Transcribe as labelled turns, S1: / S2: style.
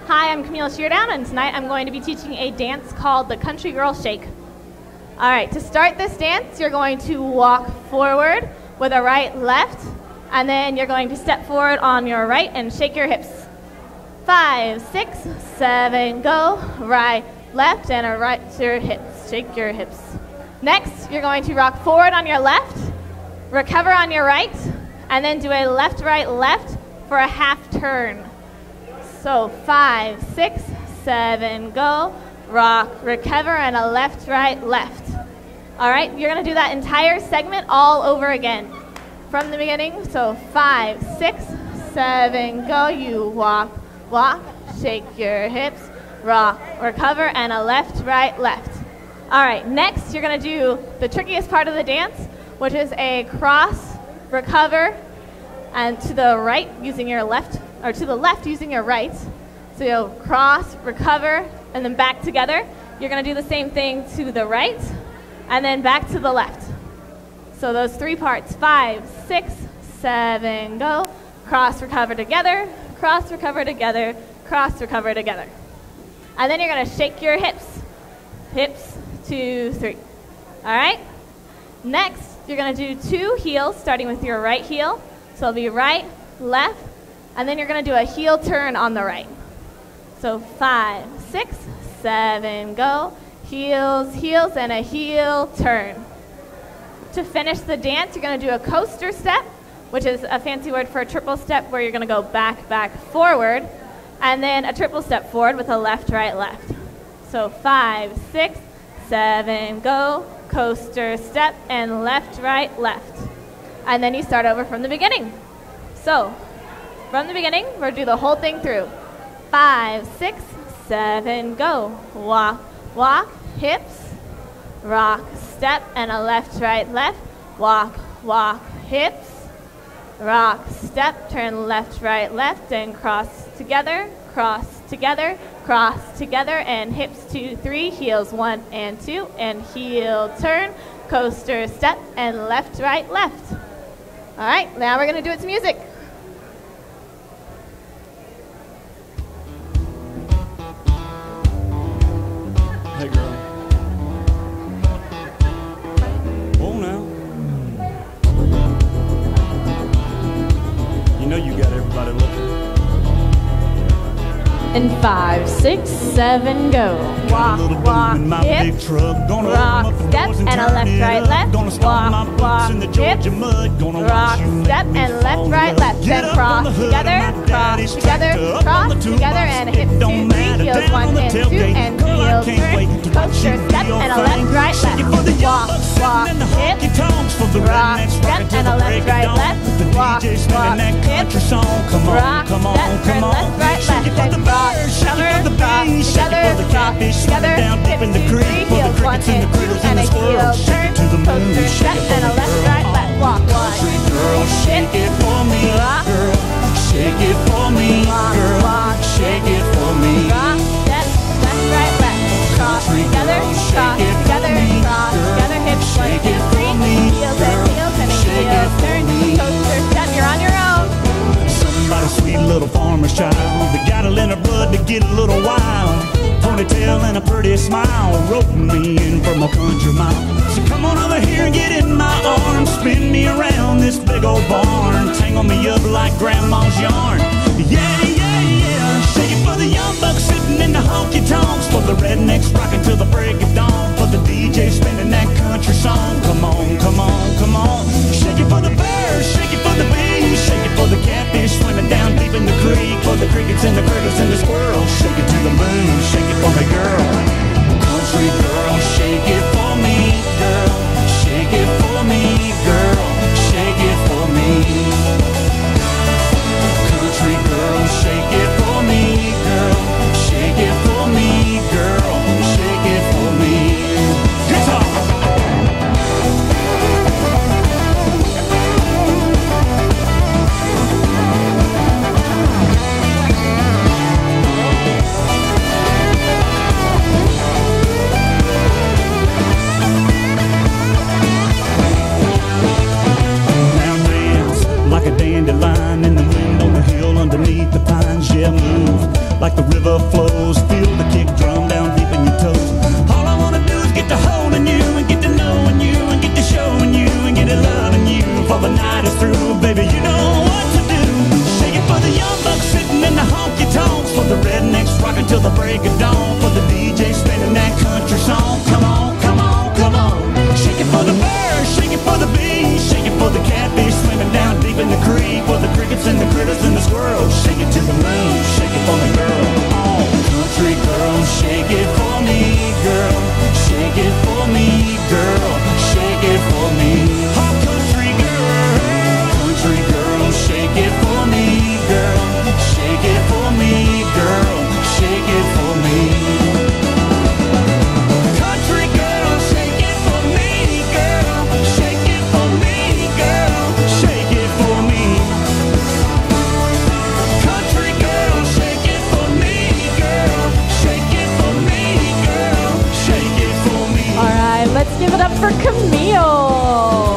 S1: Hi, I'm Camille Sheardown, and tonight I'm going to be teaching a dance called the Country Girl Shake. All right, to start this dance, you're going to walk forward with a right, left, and then you're going to step forward on your right and shake your hips. 5, 6, 7, go. Right, left, and a right to your hips. Shake your hips. Next, you're going to rock forward on your left, recover on your right, and then do a left, right, left for a half turn. So 5, 6, 7, go. Rock, recover, and a left, right, left. All right, you're going to do that entire segment all over again from the beginning. So 5, 6, 7, go. You walk, walk, shake your hips, rock, recover, and a left, right, left. All right, next you're going to do the trickiest part of the dance, which is a cross, recover, and to the right using your left, or to the left using your right. So you'll cross, recover, and then back together. You're going to do the same thing to the right, and then back to the left. So those three parts, 5, 6, 7, go. Cross, recover together, cross, recover together, cross, recover together. And then you're going to shake your hips. Hips, 2, 3. All right? Next, you're going to do 2 heels, starting with your right heel. So it'll be right, left, and then you're going to do a heel turn on the right. So 5, 6, 7, go. Heels, heels, and a heel turn. To finish the dance, you're going to do a coaster step, which is a fancy word for a triple step where you're going to go back, back, forward, and then a triple step forward with a left, right, left. So 5, 6, 7, go. Coaster step and left, right, left. And then you start over from the beginning. So from the beginning, we're going to do the whole thing through. 5, 6, 7, go. Walk, walk, hips, rock, step, and a left, right, left. Walk, walk, hips, rock, step, turn left, right, left, and cross together, cross together, cross together, and hips 2, 3, heels 1 and 2, and heel turn, coaster step, and left, right, left. All right, now we're going to do it to music.
S2: Hey, girl. Oh, now. You know you got everybody looking.
S1: And 5, 6, 7, go. Walk, walk, hips, rock, step, and a left, right, left. Walk, walk, hips, rock, step, and left, right, left. Then cross together, and hips 2, 3, heels 1 and 2, and heel turn, coaster step, and a left, right, left. Walk, walk, hips, rock, step, and a left, right, left. Walk, walk, hips, rock, step, turn left, right, left. Then cross, cover, cross together, hips 2, 3, heels 1 and 2, and a heel turn, coaster step, and a left, right, left. Walk, one,
S3: Girl, shake it for me,
S1: rock,
S3: girl. Shake it for me, girl.
S1: walk,
S3: Shake it for me.
S1: rock, step, left, right, left. Cross together, hips 1 and 2, 3, heels and heel turn, coaster step. You're on your own.
S3: Somebody sweet little farmer's child. They got it in her blood to get a little wild. Ponytail and a pretty smile, roping me in from a country mile. So come on over here and get in my arms, spin me around this big old barn, tangle me up like grandma's yarn. Yeah, yeah, yeah. Shake it for the young bucks sitting in the honky tonks, for the rednecks rocking till the break of dawn, for the DJ spinning that country song. Come on, come on, come on. Shake it for the bears, shake it for the bees, shake it for the catfish swimming down deep in the creek, for the crickets and the critters and the squirrels. Shake it to the moon, shake it for me, girl. Country girl, shake it for me, girl. Shake it for me, girl. Shake it for me. Country girl, shake it for me, girl. Shake it for me, girl. Shake it for me. Guitar. like the river flows. Feel the kick drum down deep in your toes. All I wanna do is get to holding you and get to knowing you and get to showing you and get to loving you before the night is through. Baby, you know what to do. Shake it for the young bucks sitting in the honky-tonks, for the rednecks rocking till the break of dawn, for the DJ spinning that country song. Come on, come on, come on. Shake it for the birds, shake it for the bees, shake it for the catfish swimming down deep in the creek, for the crickets and the critters and the squirrels. Shake it to the moon, shake it for me, girl. Oh, country girl, shake it for me, girl. Shake it for me, girl. Shake it for me. Oh, country girl, shake it for me, girl. Shake it for me, girl. Shake it for me. Country girl, shake it for me, girl. Shake it for me, girl. Shake it for me. Country girl, shake it for me, girl. Shake it for me, girl. Shake it for me.
S1: All right, let's give it up for Camille.